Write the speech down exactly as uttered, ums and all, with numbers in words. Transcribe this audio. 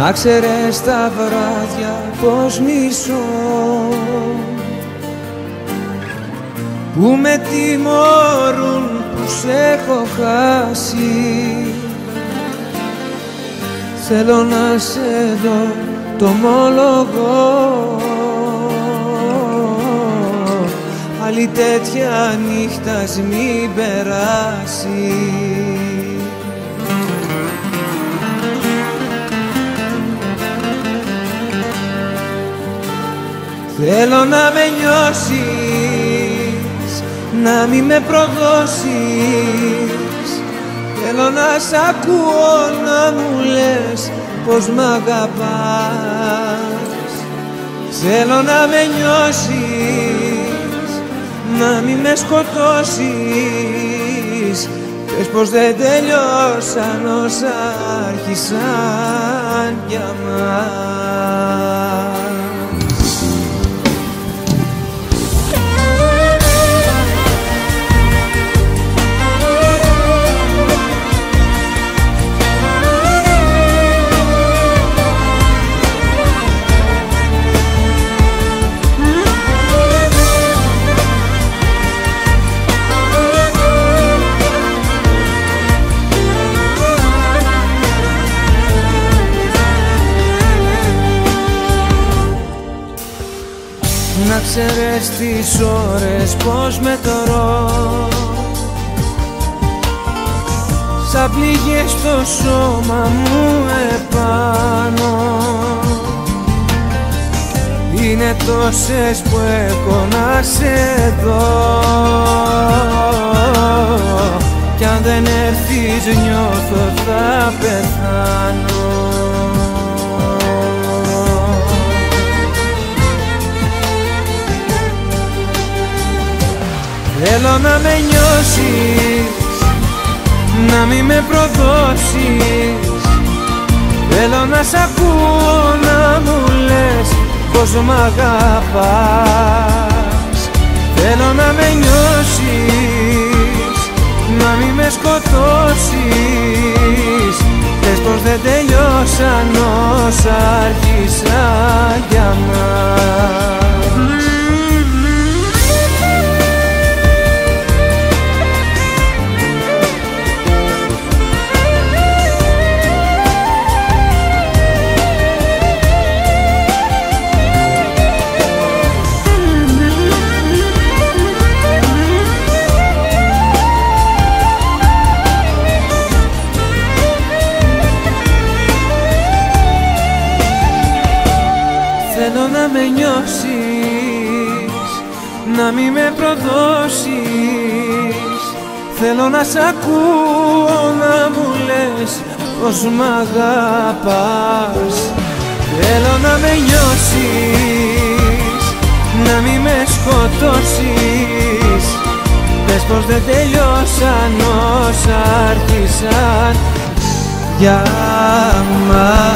Να ξέρεις τα βράδια πως μισώ, που με τιμωρούν που σ' έχω χάσει. Θέλω να σε δω, το ομολογώ, άλλη τέτοια νύχτα μην περάσει. Θέλω να με νιώσεις, να μη με προδώσεις. Θέλω να σ' ακούω να μου λες πως μ' αγαπάς. Θέλω να με νιώσεις, να μη με σκοτώσεις. Πες πως δεν τελειώσαν όσα άρχισαν για μας. Να ξέρεις τις ώρες πως μετρώ, σαν πληγές στο σώμα μου επάνω. Είναι τόσες που έχω να σε δω, κι αν δεν έρθεις νιώθω θα πεθάνω. Θέλω να με νιώσεις, να μη με προδώσεις. Θέλω να σ' ακούω να μου λες πως μ' αγαπάς. Θέλω να με νιώσεις, να μη με σκοτώσεις. Πες πως δεν τελειώσαν όσα άρχισαν για μας. Θέλω να με νιώσεις, να μη με προδώσεις. Θέλω να σ' ακούω να μου λες πως μ' αγαπάς. Θέλω να με νιώσεις, να μη με σκοτώσεις. Πες πως δεν τελειώσαν όσα άρχισαν για μας.